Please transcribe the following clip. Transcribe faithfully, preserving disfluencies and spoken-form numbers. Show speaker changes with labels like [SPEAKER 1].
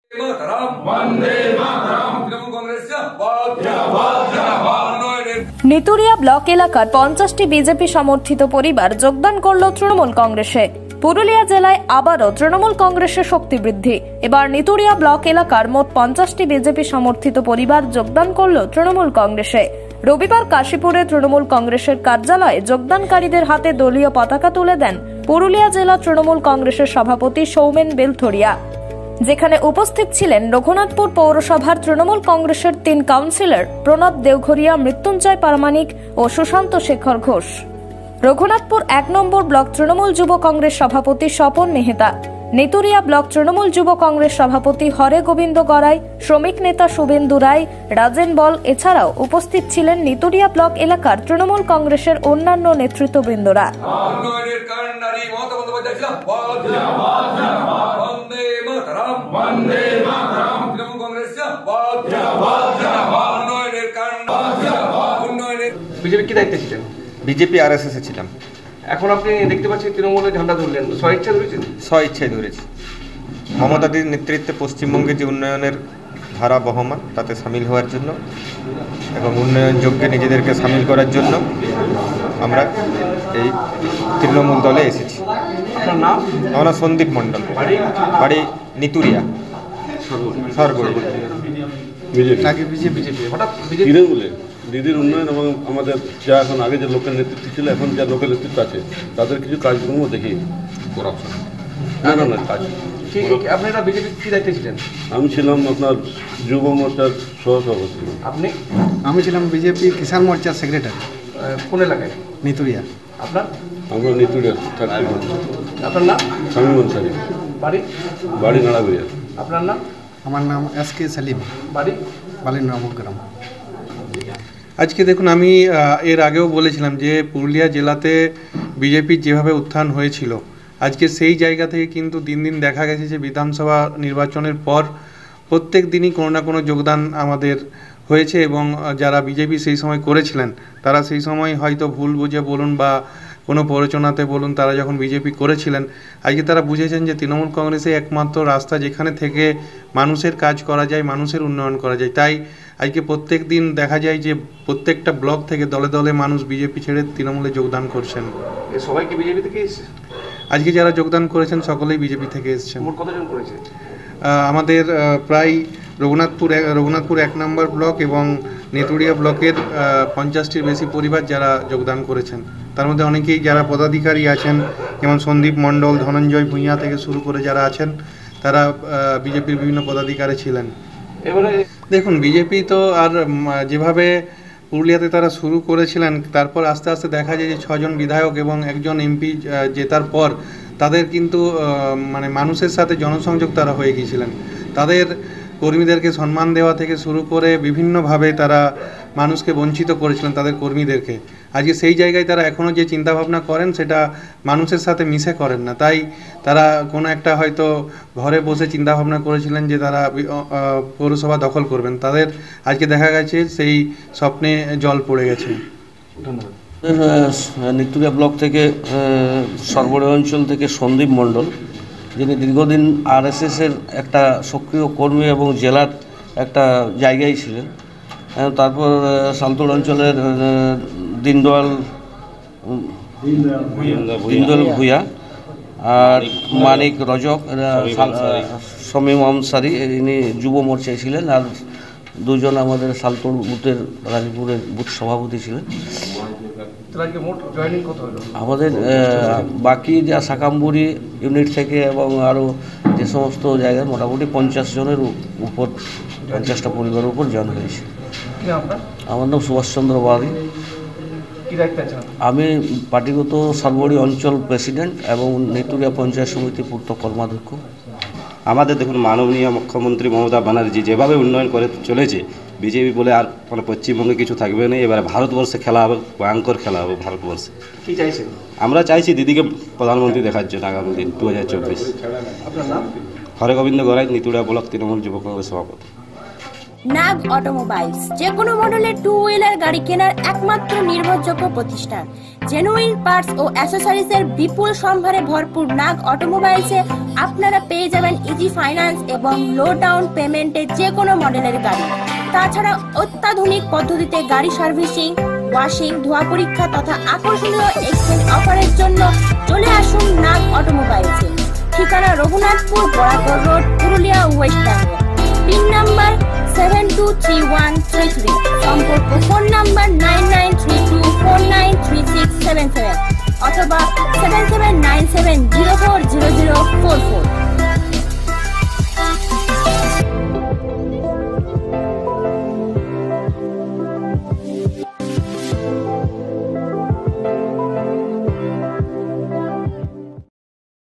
[SPEAKER 1] Neturia block এলাকার পঞ্চাশটি BJP সমর্থিত পরিবার যোগদান করল তৃণমূল কংগ্রেসে। পুরুলিয়া জেলায় আবারও তৃণমূল কংগ্রেসের শক্তি বৃদ্ধি। এবার নিতুড়িয়া ব্লক এলাকার মোট পঞ্চাশটি বিজেপি সমর্থিত পরিবার যোগদান করল তৃণমূল কংগ্রেসে। রবিবার কাশীপুরে তৃণমূল কংগ্রেসের কার্যালয়ে যোগদানকারীদের হাতে দলীয় পতাকা তুলে দেন পুরুলিয়া জেলা তৃণমূল কংগ্রেসের সভাপতি সৌমেন বেলথরিয়া, যেখানে উপস্থিত ছিলেন রঘুনাথপুর পৌরসভার তৃণমূল কংগ্রেসের তিন কাউন্সিলর প্রণব দেওঘরিয়া, মৃত্যুঞ্জয় পারমানিক ও সুশান্ত শেখর ঘোষ। রঘুনাথপুর এক নম্বর ব্লক তৃণমূল যুব কংগ্রেস সভাপতি স্বপন মেহতা, নিতুড়িয়া ব্লক তৃণমূল যুব কংগ্রেস সভাপতি হরে গোবিন্দ গড়াই, শ্রমিক নেতা শুভেন্দু রায়, রাজেন বল এছাড়াও উপস্থিত ছিলেন নিতুড়িয়া ব্লক এলাকার তৃণমূল কংগ্রেসের অন্যান্য নেতৃত্ববৃন্দরা।
[SPEAKER 2] বিজেপি কি দায়িত্বে ছিলেন?
[SPEAKER 3] বিজেপি আর এস এস এ ছিলাম।
[SPEAKER 2] এখন আপনি দেখতে পাচ্ছেন তৃণমূলের ঝান্ডা ধরলেন, স্বইচ্ছা ধরেছেন?
[SPEAKER 3] স্বইচ্ছায় ধরেছি। মমতাদির নেতৃত্বে পশ্চিমবঙ্গে যে উন্নয়নের ধারা বহমান তাতে সামিল হওয়ার জন্য এবং উন্নয়ন যজ্ঞে নিজেদেরকে সামিল করার জন্য আমরা এই তৃণমূল দলে এসেছি।
[SPEAKER 2] আপনার নাম?
[SPEAKER 3] আমার নাম সন্দীপ মণ্ডল, বাড়ি নিতুড়িয়া সরগড়ি।
[SPEAKER 4] দিদির উন্নয়ন এবং আমাদের যা এখন আগে যে লোকের নেতৃত্ব ছিল, এখন যা লোকের নেতৃত্ব আছে তাদের কিছু কাজকর্ম দেখি করাপশন না না না কাজ।
[SPEAKER 2] আপনারা বিজেপি কি দায়িত্বে ছিলেন?
[SPEAKER 4] আমি ছিলাম আপনার যুব মোর্চার সহসভাপতি।
[SPEAKER 2] আপনি?
[SPEAKER 5] আমি ছিলাম বিজেপি কিষাণ মোর্চার সেক্রেটারি।
[SPEAKER 2] কোন এলাকায়?
[SPEAKER 5] নিতুড়িয়া।
[SPEAKER 2] আপনার?
[SPEAKER 4] আমরা নিতুড়িয়া।
[SPEAKER 2] আপনার নাম?
[SPEAKER 4] শামীম আনসারি।
[SPEAKER 2] বাড়ি?
[SPEAKER 4] বাড়ি নাড়াগুড়িয়া।
[SPEAKER 2] আপনার নাম?
[SPEAKER 5] আমার নাম এস কে সালিম।
[SPEAKER 2] বাড়ি?
[SPEAKER 5] বালিনগ্রাম।
[SPEAKER 6] আজকে দেখুন, আমি এর আগেও বলেছিলাম যে পুরুলিয়া জেলাতে বিজেপির যেভাবে উত্থান হয়েছিল, আজকে সেই জায়গা থেকে কিন্তু দিন দিন দেখা গেছে যে বিধানসভা নির্বাচনের পর প্রত্যেক দিনই কোনো না কোনো যোগদান আমাদের হয়েছে এবং যারা বিজেপি সেই সময় করেছিলেন তারা সেই সময় হয়তো ভুল বুঝে বলুন বা কোনো প্ররোচনাতে বলুন, তারা যখন বিজেপি করেছিলেন, আজকে তারা বুঝেছেন যে তৃণমূল কংগ্রেসে একমাত্র রাস্তা যেখানে থেকে মানুষের কাজ করা যায়, মানুষের উন্নয়ন করা যায়। তাই আজকে প্রত্যেক দিন দেখা যায় যে প্রত্যেকটা ব্লক থেকে দলে দলে মানুষ বিজেপি ছেড়ে তৃণমূলে যোগদান করছেন।
[SPEAKER 2] সবাই কি বিজেপি থেকে এসেছে?
[SPEAKER 6] আজকে যারা যোগদান করেছেন সকলেই বিজেপি থেকে এসেছেন।
[SPEAKER 2] মোট কতজন করেছে?
[SPEAKER 6] আমাদের প্রায় রঘুনাথপুর রঘুনাথপুর এক নম্বর ব্লক এবং নেতুড়িয়া ব্লকের পঞ্চাশটির বেশি পরিবার যারা যোগদান করেছেন। তার মধ্যে অনেকেই যারা পদাধিকারী আছেন, যেমন সন্দীপ মণ্ডল, ধনঞ্জয় ভূঁইয়া থেকে শুরু করে যারা আছেন তারা বিজেপির বিভিন্ন পদাধিকারী ছিলেন।
[SPEAKER 2] এবারে
[SPEAKER 6] দেখুন, বিজেপি তো আর যেভাবে পুরুলিয়াতে তারা শুরু করেছিলেন, তারপর আস্তে আস্তে দেখা যায় যে ছজন বিধায়ক এবং একজন এমপি জেতার পর তাদের কিন্তু মানে মানুষের সাথে জনসংযোগ তারা হয়ে গিয়েছিলেন। তাদের কর্মীদেরকে সম্মান দেওয়া থেকে শুরু করে বিভিন্নভাবে তারা মানুষকে বঞ্চিত করেছিলেন, তাদের কর্মীদেরকে। আজকে সেই জায়গায় তারা এখনও যে চিন্তাভাবনা করেন সেটা মানুষের সাথে মিশে করেন না। তাই তারা কোনো একটা হয়তো ঘরে বসে চিন্তাভাবনা করেছিলেন যে তারা পৌরসভা দখল করবেন, তাদের আজকে দেখা গেছে সেই স্বপ্নে জল পড়ে গেছে।
[SPEAKER 2] ধন্যবাদ।
[SPEAKER 7] নিতুড়িয়া ব্লক থেকে সরবরে অঞ্চল থেকে সন্দীপ মণ্ডল, যিনি দীর্ঘদিন আর এস এসের একটা সক্রিয় কর্মী এবং জেলার একটা জায়গায় ছিলেন। তারপর সালতোল অঞ্চলের দীনদয়াল দীনদয়াল ভূঁইয়া আর মানিক রজক, শামীম আনসারি, ইনি যুব মোর্চায় ছিলেন, আর দুজন আমাদের সালতোল বুথের রাজপুরের বুথ সভাপতি ছিলেন। আমাদের বাকি যা সাকামবুড়ি ইউনিট থেকে এবং আরও যে সমস্ত জায়গায় মোটামুটি পঞ্চাশ জনের উপর, পঞ্চাশটা পরিবারের উপর জয়েন হয়েছে। আমার নাম সুভাষচন্দ্র বাড়ি। আমি পার্টিগত সরবরি অঞ্চল প্রেসিডেন্ট এবং নেতুড়িয়া পঞ্চায়েত সমিতি পূর্ত কর্মাধ্যক্ষ।
[SPEAKER 8] আমাদের দেখুন, মাননীয় মুখ্যমন্ত্রী মমতা ব্যানার্জি যেভাবে উন্নয়ন করে চলেছে, বিজেপি বলে আর মানে পশ্চিমবঙ্গে কিছু থাকবে না, এবারে ভারতবর্ষে খেলা হবে, ভয়ঙ্কর খেলা হবে ভারতবর্ষে।
[SPEAKER 2] কি চাইছেন?
[SPEAKER 8] আমরা চাইছি দিদিকে প্রধানমন্ত্রী দেখার জন্য আগামী দিন দু হাজার চব্বিশ।
[SPEAKER 2] আপনার নাম?
[SPEAKER 8] হরে গোবিন্দ গড়াই, নিতুড়িয়া ব্লক তৃণমূল যুব কংগ্রেস সভাপতি।
[SPEAKER 9] নাগ অটোমোবাইলস, যে কোনো মডেলের টু হুইলার গাড়ি কেনার একমাত্র নির্ভরযোগ্য প্রতিষ্ঠান। জেনুইন পার্টস ও অ্যাসেসরিজ এর বিপুল সম্ভারে ভরপুর নাগ অটোমোবাইলসে আপনারা পেয়ে যাবেন ইজি ফাইন্যান্স এবং লো ডাউন পেমেন্টে যে কোনো মডেলের গাড়ি। তাছাড়া অত্যাধুনিক পদ্ধতিতে গাড়ি সার্ভিসিং, ওয়াশিং, ধোয়া পরীক্ষা তথা আকর্ষণীয় এক্সচেঞ্জ অফারের জন্য চলে আসুন নাগ অটোমোবাইলসে। ঠিকানা Raghunathpur Barakar road, Purulia, west Bengal. Pin number seven two three one three three. সম্পর্ক phone number nine nine three two four nine three six seven seven অথবা seven seven nine seven zero four zero zero four four.